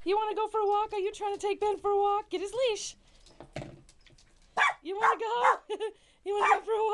You want to go for a walk? Are you trying to take Ben for a walk? Get his leash. You want to go? You want to go for a